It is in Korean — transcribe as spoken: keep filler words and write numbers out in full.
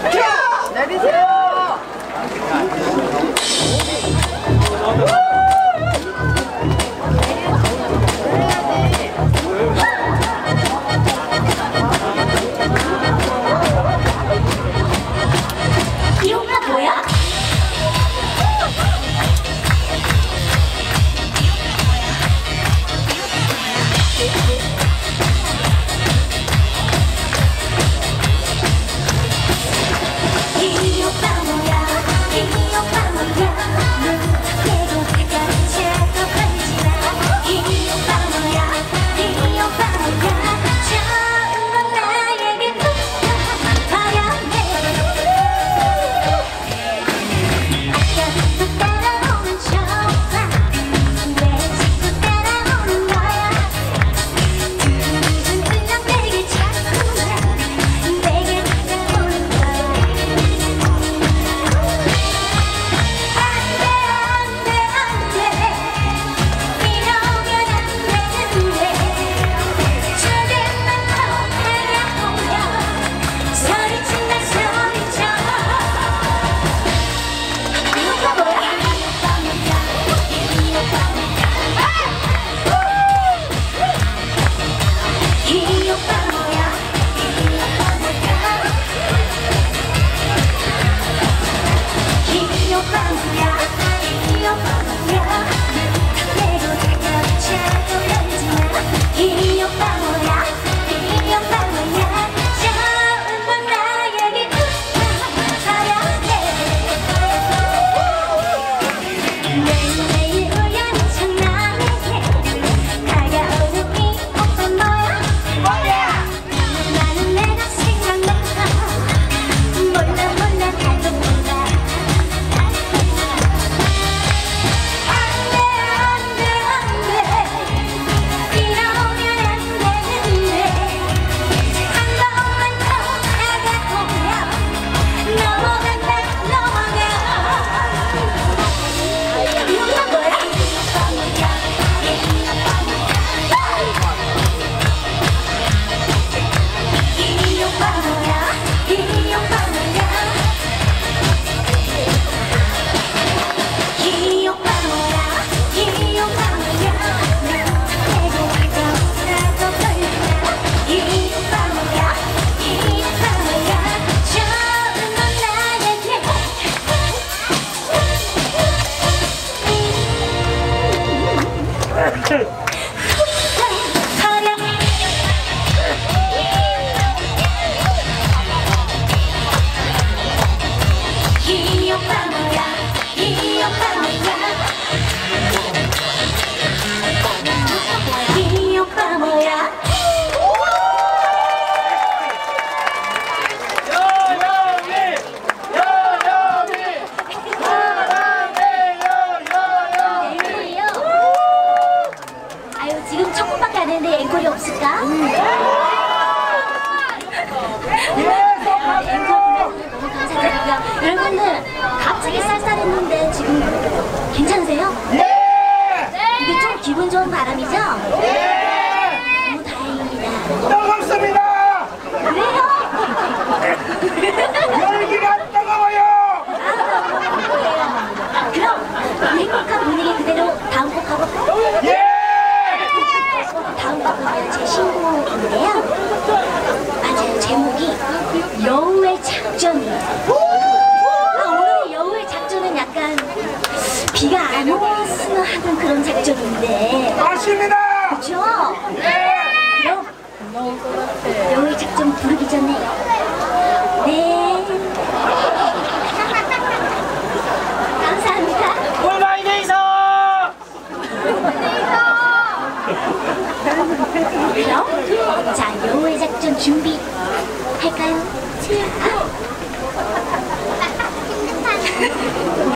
내리세요. 이 오빠 뭐야? 이 오빠 뭐야? 이 오빠 뭐야? 내게 가르쳐도 걸리지 마. 이 오빠 뭐야? 이 오빠 뭐야? 처음 본 나에게 바람에 아까부터 따라오는 좋아. 왜 자꾸 따라오는 거야? 두근두근 그냥 내게 자꾸만 내게 다가오는 거야. 안돼 안돼 안돼 이러면 안 되는데 조금만 더 다가오면 소리친다 소리쳐. 이 오빠 뭐야? 이 오빠 이 오빠 뭐야? 이 오빠 뭐야? 이 오빠 뭐야? 이 오빠 뭐야? 내로 다가오자고 하지 마. 이 오빠 뭐야? 이 오빠 뭐야? 처음 본 나에게 바람에 매일매일 우연히 참 나에게 다가오는 이 오빠 뭐야? 뭐야? 나는 내가 생각나 몰라 몰라 나도 몰라. 안돼 안돼 안돼 이러면 안 되는데 한 번만 더 다가오면 넘어간다 넘어가. 이 오빠 뭐야? 이 오빠 뭐야? 이 오빠 뭐야? 이 오빠 뭐야? 이 오빠 뭐야? 내게 다가오라고 걸리나? 이 오빠 뭐야? 이 오빠 뭐야? 처음 본 나에게 가려. 이 오빠 뭐야? 이 오빠 뭐야? 이 오빠 뭐야? 여영이! 여영이! 사랑해요! 여영이! 아유 지금 첫 번밖에 안 했는데 앵콜이 없을까? 너무 감사드리고요. 여러분들 갑자기 쌀쌀했는데 지금 괜찮으세요? 네! 이게 좀 기분 좋은 바람이죠? 네! 너무 다행입니다. 뜨겁습니다! 그래요? 열기가 뜨거워요! 그럼 행복한 분위기 그대로 다음 곡 가볼까요? 예! 다음 곡은요 제 신곡인데요. 맞아요, 제목이 여우의 작전이에요. 아, 오늘 여우의 작전은 약간 비가 안 왔으면 하는 그런 작전인데 맞습니다! 그렇죠? 네! 그럼 여우의 작전 부르기 전에 네 감사합니다. 굿나잇 네이서! 그럼 자 여우의 작전 준비할까요? 자